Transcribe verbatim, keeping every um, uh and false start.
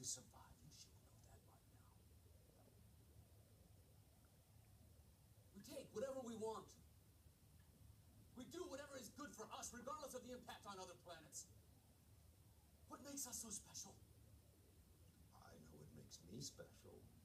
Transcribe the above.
to survive, and she will know that right now. We take whatever we want. We do whatever is good for us, regardless of the impact on other planets. What makes us so special? I know what makes me special.